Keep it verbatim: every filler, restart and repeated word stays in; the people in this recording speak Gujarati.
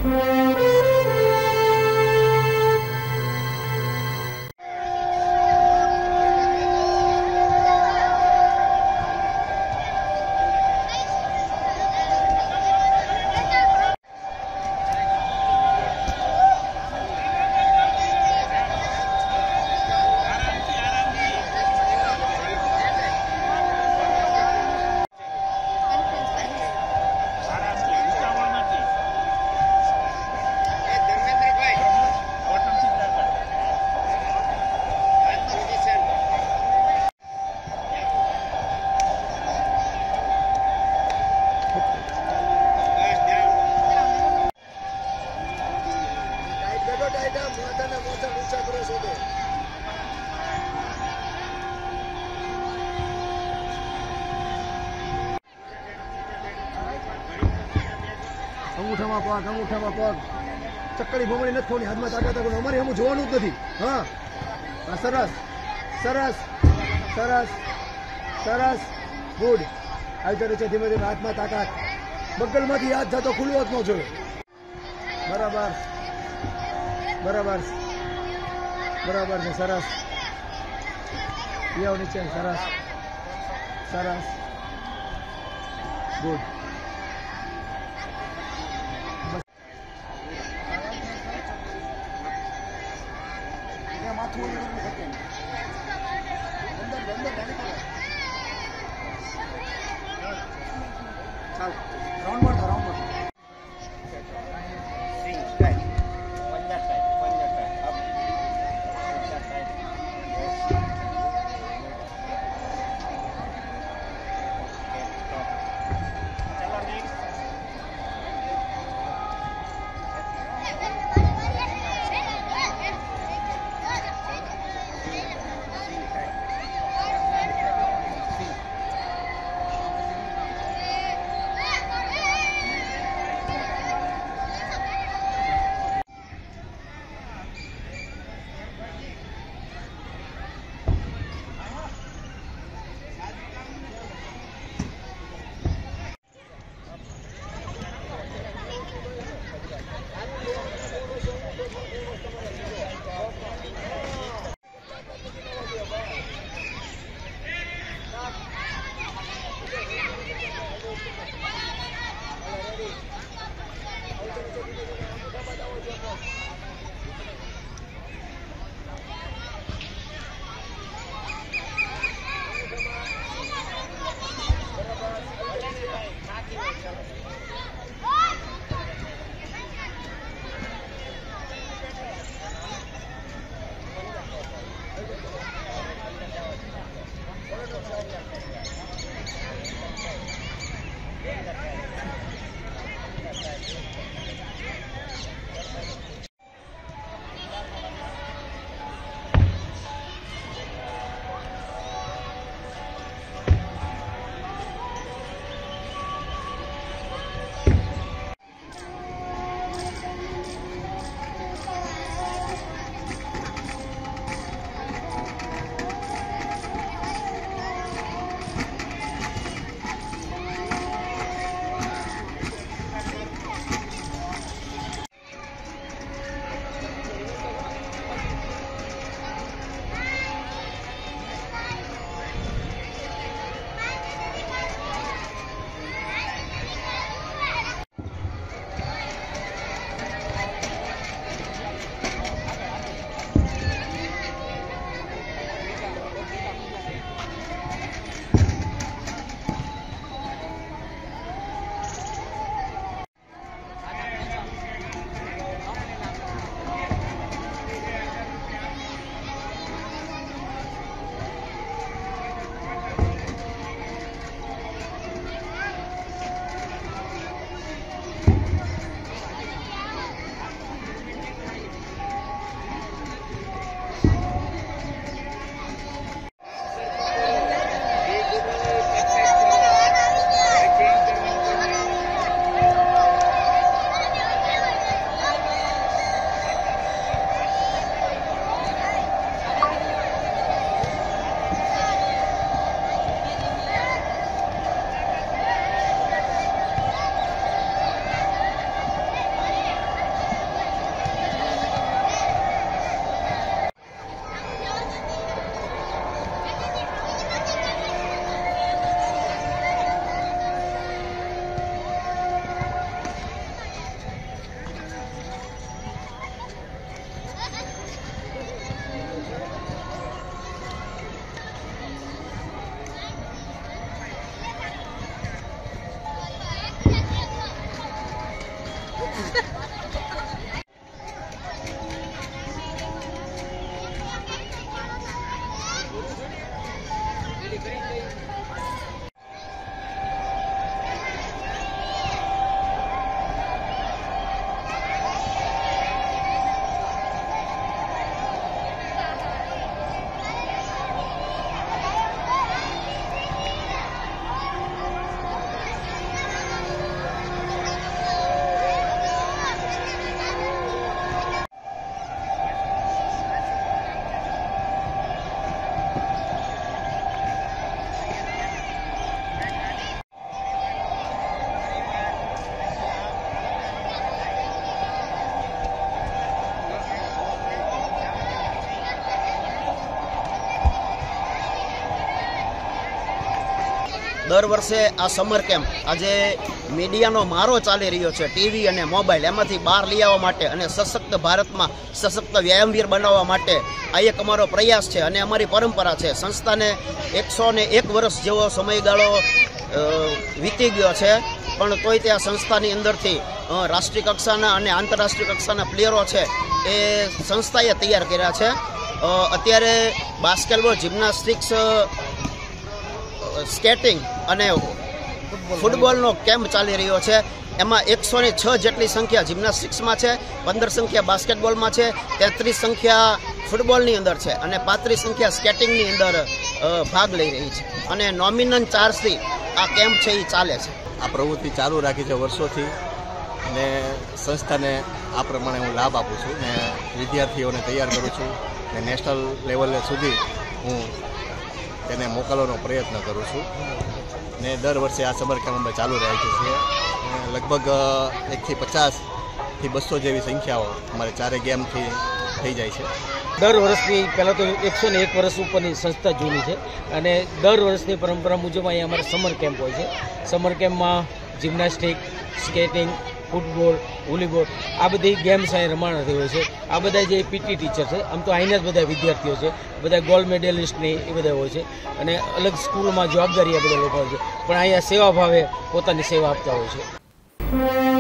અંગૂઠામાં પગ અંગૂઠામાં પગ ચક્કરી ભમણી નથી થવાની હાથમાં તાકાત રાખો અમારે એમ જોવાનું જ નથી હા હા સરસ સરસ સરસ સરસ ગુડ આવી રહી છે ધીમે ધીમે હાથમાં તાકાત બગલમાંથી હાથ જતો ખુલ્લો જ ન જોયો બરાબર બરાબર બરાબર છે સરસ યાવ નીચે સરસ સરસ ગુડ દર વર્ષે આ સમર કેમ્પ આજે મીડિયાનો મારો ચાલી રહ્યો છે, ટીવી અને મોબાઈલ એમાંથી બહાર લઈ આવવા માટે અને સશક્ત ભારતમાં સશક્ત વ્યાયામવીર બનાવવા માટે આ એક અમારો પ્રયાસ છે અને અમારી પરંપરા છે. સંસ્થાને એકસો ને એક વર્ષ જેવો સમયગાળો વીતી ગયો છે, પણ તોય તે આ સંસ્થાની અંદરથી રાષ્ટ્રીય કક્ષાના અને આંતરરાષ્ટ્રીય કક્ષાના પ્લેયરો છે એ સંસ્થાએ તૈયાર કર્યા છે. અત્યારે બાસ્કેટબોલ, જિમ્નાસ્ટિક્સ, સ્કેટિંગ અને ફૂટબોલનો કેમ્પ ચાલી રહ્યો છે. એમાં એકસો ને છ જેટલી સંખ્યા જિમ્નાસ્ટિક્સમાં છે, પંદર સંખ્યા બાસ્કેટબોલમાં છે, તેત્રીસ સંખ્યા ફૂટબોલની અંદર છે અને પાંત્રીસ સંખ્યા સ્કેટિંગની અંદર ભાગ લઈ રહી છે અને નોમિનલ ચાર્જથી આ કેમ્પ છે એ ચાલે છે. આ પ્રવૃત્તિ ચાલુ રાખી છે વર્ષોથી અને સંસ્થાને આ પ્રમાણે હું લાભ આપું છું ને વિદ્યાર્થીઓને તૈયાર કરું છું ને નેશનલ લેવલે સુધી હું તેને મોકલવાનો પ્રયત્ન કરું છું ને દર વર્ષે આ સમર કેમ્પ અમે ચાલુ રાખીએ છીએ. લગભગ એકથી પચાસથી બસો જેવી સંખ્યાઓ અમારે ચારે ગેમથી થઈ જાય છે. દર વર્ષની પહેલાં તો એકસો ને એક વર્ષ ઉપરની સંસ્થા જૂની છે અને દર વર્ષની પરંપરા મુજબ અહીંયા અમારા સમર કેમ્પ હોય છે. સમર કેમ્પમાં જિમ્નાસ્ટિક, સ્કેટિંગ, ફૂટબોલ, વોલીબોલ આ બધી ગેમ્સ અહીં રમાડતી હોય છે. આ બધા જે પીટી ટીચર છે, આમ તો અહીંના જ બધા વિદ્યાર્થીઓ છે, બધા ગોલ્ડ મેડલિસ્ટની એ બધા હોય છે અને અલગ સ્કૂલમાં જવાબદારી આ બધા લોકો હોય છે, પણ અહીંયા સેવા ભાવે પોતાની સેવા આપતા હોય છે.